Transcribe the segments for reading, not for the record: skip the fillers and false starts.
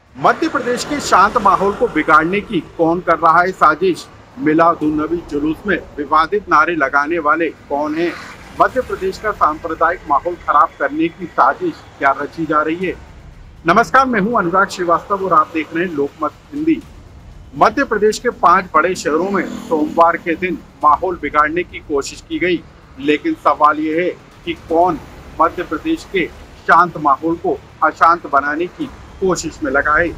मध्य प्रदेश के शांत माहौल को बिगाड़ने की कौन कर रहा है साजिश? मिलाद-उन-नबी जुलूस में विवादित नारे लगाने वाले कौन हैं? मध्य प्रदेश का सांप्रदायिक माहौल खराब करने की साजिश क्या रची जा रही है? नमस्कार, मैं हूं अनुराग श्रीवास्तव और आप देख रहे हैं लोकमत हिंदी। मध्य प्रदेश के 5 बड़े शहरों में सोमवार के दिन माहौल बिगाड़ने की कोशिश की गई, लेकिन सवाल ये है कि कौन मध्य प्रदेश के शांत माहौल को अशांत बनाने की कोशिश में लगा है।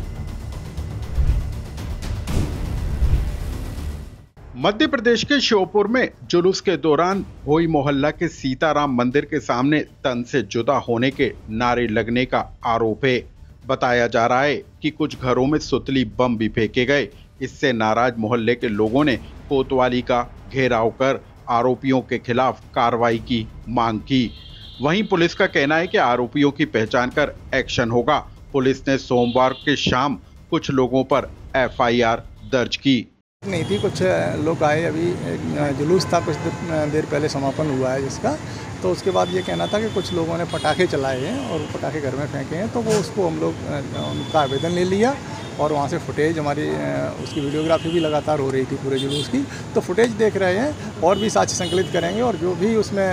मध्य प्रदेश के श्योपुर में जुलूस के दौरान भोई मोहल्ला के सीताराम मंदिर के सामने तन से जुदा होने के नारे लगने का आरोप है। बताया जा रहा है कि कुछ घरों में सुतली बम भी फेंके गए। इससे नाराज मोहल्ले के लोगों ने कोतवाली का घेराव कर आरोपियों के खिलाफ कार्रवाई की मांग की। वहीं पुलिस का कहना है कि आरोपियों की पहचान कर एक्शन होगा। पुलिस ने सोमवार के शाम कुछ लोगों पर एफआईआर दर्ज की। नहीं थी, कुछ लोग आए, अभी जुलूस था, कुछ देर पहले समापन हुआ है जिसका, तो उसके बाद ये कहना था कि कुछ लोगों ने पटाखे चलाए हैं और पटाखे घर में फेंके हैं, तो वो उसको हम लोग उनका आवेदन ले लिया और वहाँ से फुटेज हमारी उसकी वीडियोग्राफी भी लगातार हो रही थी पूरे जुलूस की, तो फुटेज देख रहे हैं और भी साक्ष्य संकलित करेंगे और जो भी उसमें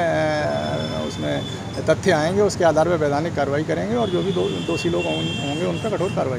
तथ्य आएंगे उसके आधार पर वैधानिक कार्रवाई करेंगे और जो भी दोषी लोग होंगे उन पर कठोर कार्रवाई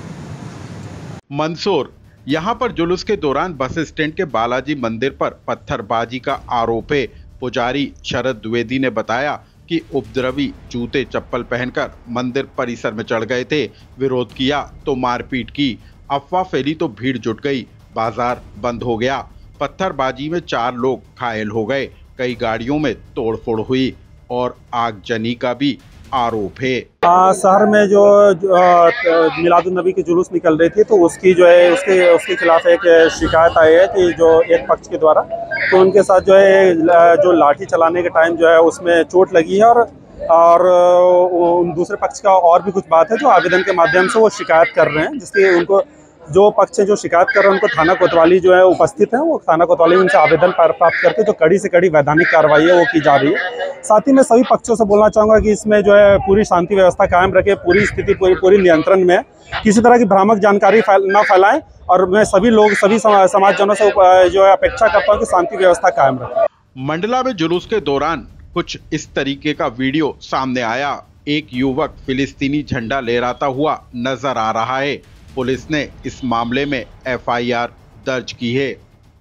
करेंगे। मंदसौर, यहाँ पर जुलूस के दौरान बस स्टैंड के बालाजी मंदिर पर पत्थरबाजी का आरोप है। पुजारी शरद द्विवेदी ने बताया कि उपद्रवी जूते चप्पल पहनकर मंदिर परिसर में चढ़ गए थे। विरोध किया तो मारपीट की। अफवाह फैली तो भीड़ जुट गई। बाजार बंद हो गया। पत्थरबाजी में 4 लोग घायल हो गए। कई गाड़ियों में तोड़फोड़ हुई और आगजनी का भी आरोप है। शहर में जो मिलाद-उन-नबी की जुलूस निकल रही थी, तो उसकी जो है उसके खिलाफ एक शिकायत आई है कि जो एक पक्ष के द्वारा, तो उनके साथ जो है जो लाठी चलाने के टाइम जो है उसमें चोट लगी है और दूसरे पक्ष का और भी कुछ बात है जो आवेदन के माध्यम से वो शिकायत कर रहे हैं, जिसके उनको जो पक्ष जो शिकायत कर रहे हैं उनको थाना कोतवाली जो है उपस्थित है, वो थाना कोतवाली उनसे आवेदन प्राप्त करके जो कड़ी से कड़ी वैधानिक कार्रवाई है वो की जा रही है। साथ ही मैं सभी पक्षों से बोलना चाहूँगा कि इसमें जो है पूरी शांति व्यवस्था कायम रखे, पूरी स्थिति पूरी नियंत्रण में, किसी तरह की भ्रामक जानकारी न फैलाएं और मैं सभी समाजजनों से जो है अपेक्षा करता हूँ कि शांति व्यवस्था कायम रखें। मंडला में जुलूस के दौरान कुछ इस तरीके का वीडियो सामने आया। एक युवक फिलिस्तीनी झंडा लहराता हुआ नजर आ रहा है। पुलिस ने इस मामले में एफआईआर दर्ज की है।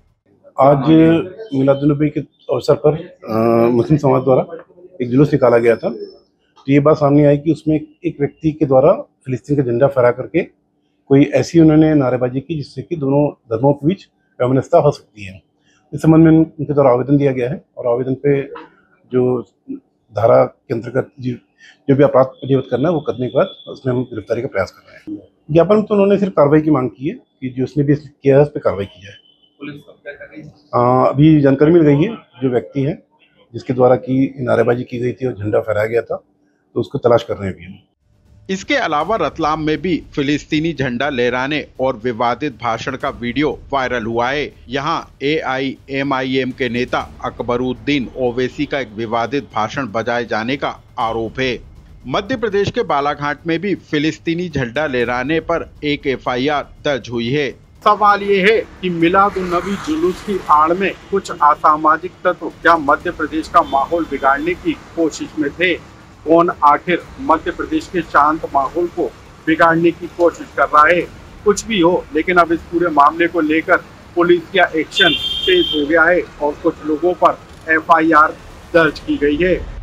आज मिलाद-उन-नबी के अवसर पर मुस्लिम समाज द्वारा एक जुलूस निकाला गया था, तो ये बात सामने आई कि उसमें एक व्यक्ति के द्वारा फिलिस्तीन का झंडा फहरा करके कोई ऐसी उन्होंने नारेबाजी की जिससे कि दोनों धर्मों के बीच वैमनस्यता हो सकती है। इस संबंध में उनके द्वारा आवेदन दिया गया है और आवेदन पे जो धारा के अंतर्गत जो भी अपराध पंजीबद्ध करना है वो करने के बाद उसमें हम गिरफ्तारी का प्रयास कर रहे हैं। ज्ञापन तो उन्होंने सिर्फ कार्रवाई की मांग की है कि जो उसने भी किया है उस पर कार्रवाई की जाए। पुलिस क्या कर रही है? अभी जानकारी मिल गई है, जो व्यक्ति है जिसके द्वारा की नारेबाजी की गई थी और झंडा फहराया गया था, तो उसको तलाश कर रहे हैं अभी। इसके अलावा रतलाम में भी फिलिस्तीनी झंडा लहराने और विवादित भाषण का वीडियो वायरल हुआ है। यहाँ AIMIM के नेता अकबरुद्दीन ओवैसी का एक विवादित भाषण बजाए जाने का आरोप है। मध्य प्रदेश के बालाघाट में भी फिलिस्तीनी झंडा लहराने पर एक एफआईआर दर्ज हुई है। सवाल ये है कि मिलाद-उन-नबी जुलूस की आड़ में कुछ असामाजिक तत्व क्या मध्य प्रदेश का माहौल बिगाड़ने की कोशिश में थे? कौन आखिर मध्य प्रदेश के शांत माहौल को बिगाड़ने की कोशिश कर रहा है? कुछ भी हो, लेकिन अब इस पूरे मामले को लेकर पुलिस का एक्शन तेज हो गया है और कुछ लोगों पर एफआईआर दर्ज की गई है।